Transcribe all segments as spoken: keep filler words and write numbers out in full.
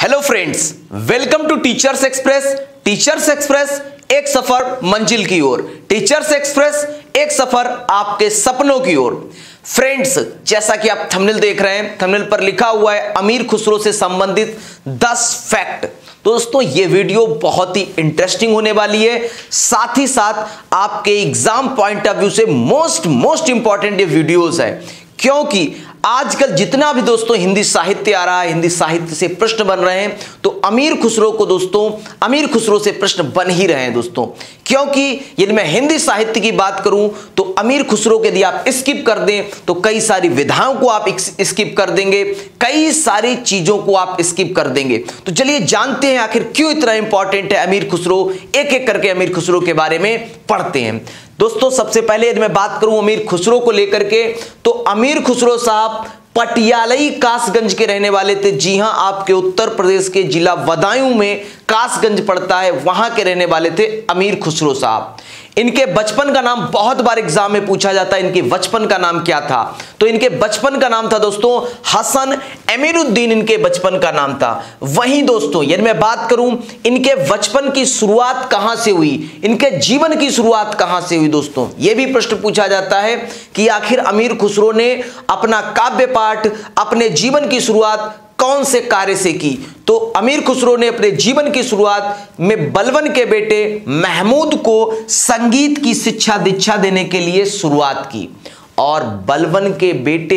Hello friends, welcome to teachers express. Teachers express एक सफर मंजिल की ओर, टीचर्स एक्सप्रेस एक सफर आपके सपनों की ओर। फ्रेंड्स, जैसा कि आप थंबनेल देख रहे हैं, थंबनेल पर लिखा हुआ है अमीर खुसरो से संबंधित दस फैक्ट। दोस्तों, ये वीडियो बहुत ही इंटरेस्टिंग होने वाली है, साथ ही साथ आपके एग्जाम पॉइंट ऑफ व्यू से मोस्ट मोस्ट इंपॉर्टेंट ये वीडियोस है, क्योंकि आजकल जितना भी दोस्तों हिंदी साहित्य आ रहा है, हिंदी साहित्य से प्रश्न बन रहे हैं, तो अमीर खुसरो को दोस्तों अमीर खुसरो से प्रश्न बन ही रहे हैं दोस्तों। क्योंकि यदि मैं हिंदी साहित्य की बात करूं तो अमीर खुसरो के यदि आप स्किप कर दें तो कई सारी विधाओं को आप स्किप कर देंगे, कई सारी चीजों को आप स्किप कर देंगे। तो चलिए जानते हैं आखिर क्यों इतना इंपॉर्टेंट है अमीर खुसरो। एक एक करके अमीर खुसरो के बारे में पढ़ते हैं। दोस्तों, सबसे पहले यदि मैं बात करूं अमीर खुसरो को लेकर के, तो अमीर खुसरो साहब पटियालई कासगंज के रहने वाले थे। जी हां, आपके उत्तर प्रदेश के जिला बदायूं में कासगंज पड़ता है, वहां के रहने वाले थे अमीर खुसरो साहब। इनके बचपन का नाम बहुत बार एग्जाम में पूछा जाता है, इनके बचपन का नाम क्या था? तो इनके बचपन का नाम था दोस्तों हसन अमीरुद्दीन, इनके बचपन का नाम था। वहीं दोस्तों यदि मैं बात करूं इनके बचपन की शुरुआत कहां से हुई, इनके जीवन की शुरुआत कहां से हुई, दोस्तों यह भी प्रश्न पूछा जाता है कि आखिर अमीर खुसरो ने अपना काव्य पाठ, अपने जीवन की शुरुआत कौन से कार्य से की? तो अमीर खुसरो ने अपने जीवन की शुरुआत में बलबन के बेटे महमूद को संगीत की शिक्षा दीक्षा देने के लिए शुरुआत की। और बलबन के बेटे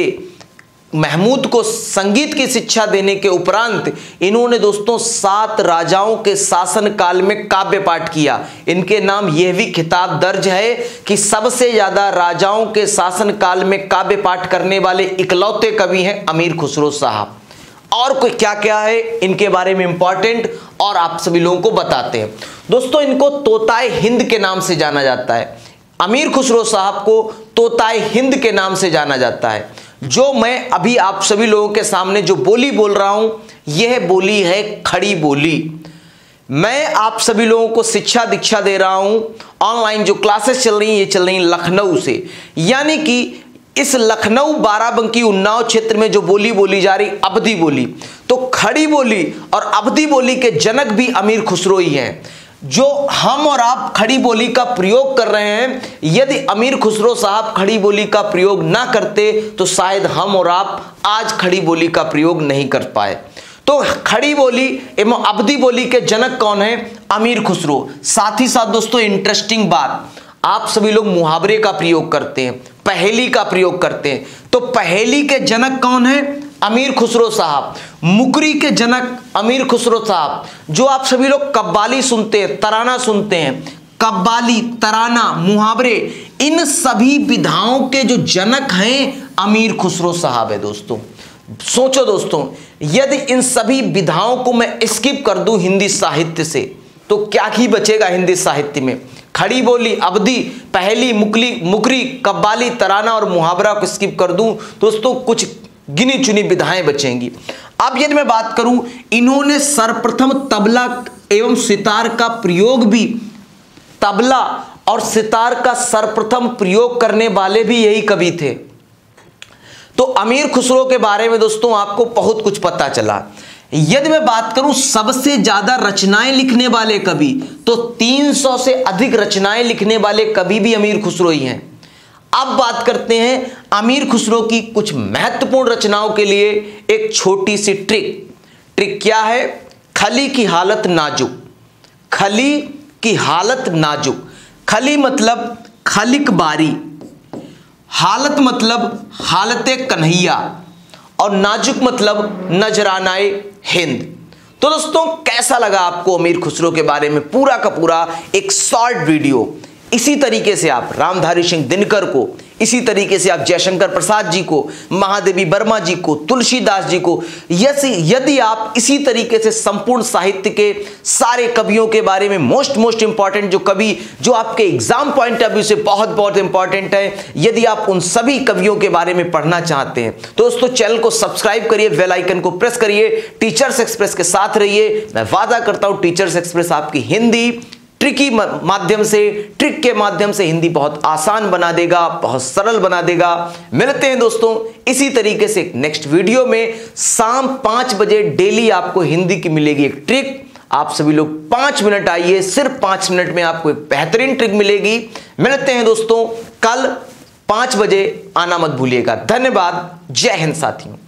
महमूद को संगीत की शिक्षा देने के उपरांत इन्होंने दोस्तों सात राजाओं के शासन काल में काव्य पाठ किया। इनके नाम यह भी खिताब दर्ज है कि सबसे ज्यादा राजाओं के शासन काल में काव्य पाठ करने वाले इकलौते कवि हैं अमीर खुसरो साहब। और कोई क्या क्या है इनके बारे में इंपॉर्टेंट और आप सभी लोगों को बताते हैं। दोस्तों, इनको तोताए हिंद के नाम से जाना जाता है। अमीर खुसरो साहब को तोताए हिंद के नाम से जाना जाता है। जो मैं अभी आप सभी लोगों के सामने जो बोली बोल रहा हूं, यह बोली है खड़ी बोली। मैं आप सभी लोगों को शिक्षा दीक्षा दे रहा हूं। ऑनलाइन जो क्लासेस चल रही हैं ये चल रही हैं लखनऊ से, यानी कि इस लखनऊ बाराबंकी उन्नाव क्षेत्र में जो बोली बोली जा रही अवधी बोली, तो खड़ी बोली और अवधी बोली के जनक भी अमीर खुसरो ही हैं। जो हम और आप खड़ी बोली का प्रयोग कर रहे हैं, यदि अमीर खुसरो साहब खड़ी बोली का प्रयोग ना करते तो शायद हम और आप आज खड़ी बोली का प्रयोग नहीं कर पाए। तो खड़ी बोली एवं अवधी बोली के जनक कौन है? अमीर खुसरो। साथ ही साथ दोस्तों इंटरेस्टिंग बात, आप सभी लोग मुहावरे का प्रयोग करते हैं, पहेली का प्रयोग करते हैं, तो पहेली के जनक कौन है? अमीर खुसरो साहब। मुकरी के जनक अमीर खुसरो साहब। जो आप सभी लोग कव्वाली सुनते हैं, तराना सुनते हैं, कव्वाली, तराना, मुहावरे, इन सभी विधाओं के जो जनक हैं अमीर खुसरो साहब है। दोस्तों सोचो दोस्तों, यदि इन सभी विधाओं को मैं स्किप कर दूं हिंदी साहित्य से तो क्या ही बचेगा हिंदी साहित्य में? खड़ी बोली, अवधी, पहेली, मुकली मुकरी, कव्वाली, तराना और मुहावरा को स्किप कर दूं दोस्तों, कुछ गिनी चुनी विधाएं बचेंगी। अब यदि मैं बात करूं, इन्होंने सर्वप्रथम तबला एवं सितार का प्रयोग भी, तबला और सितार का सर्वप्रथम प्रयोग करने वाले भी यही कवि थे। तो अमीर खुसरो के बारे में दोस्तों आपको बहुत कुछ पता चला। यदि मैं बात करूं सबसे ज्यादा रचनाएं लिखने वाले कवि, तो तीन सौ से अधिक रचनाएं लिखने वाले कवि भी अमीर खुसरो ही हैं। अब बात करते हैं अमीर खुसरो की कुछ महत्वपूर्ण रचनाओं के लिए एक छोटी सी ट्रिक। ट्रिक क्या है? खली की हालत नाजुक। खली की हालत नाजुक। खली मतलब खलिक बारी, हालत मतलब हालते कन्हैया, और नाजुक मतलब नजरानाए हिंद। तो दोस्तों कैसा लगा आपको अमीर खुसरो के बारे में पूरा का पूरा एक शॉर्ट वीडियो? इसी तरीके से आप रामधारी सिंह दिनकर को, इसी तरीके से आप जयशंकर प्रसाद जी को, महादेवी वर्मा जी को, तुलसीदास जी को, यदि आप इसी तरीके से संपूर्ण साहित्य के सारे कवियों के बारे में मोस्ट मोस्ट इंपॉर्टेंट जो कवि जो आपके एग्जाम पॉइंट ऑफ व्यू से बहुत बहुत इंपॉर्टेंट है, यदि आप उन सभी कवियों के बारे में पढ़ना चाहते हैं तो दोस्तों चैनल को सब्सक्राइब करिए, बेल आइकन को प्रेस करिए, टीचर्स एक्सप्रेस के साथ रहिए। मैं वादा करता हूं टीचर्स एक्सप्रेस आपकी हिंदी ट्रिकी माध्यम से, ट्रिक के माध्यम से हिंदी बहुत आसान बना देगा, बहुत सरल बना देगा। मिलते हैं दोस्तों इसी तरीके से नेक्स्ट वीडियो में। शाम पांच बजे डेली आपको हिंदी की मिलेगी एक ट्रिक। आप सभी लोग पांच मिनट आइए, सिर्फ पांच मिनट में आपको एक बेहतरीन ट्रिक मिलेगी। मिलते हैं दोस्तों कल पांच बजे, आना मत भूलिएगा। धन्यवाद। जय हिंद साथियों।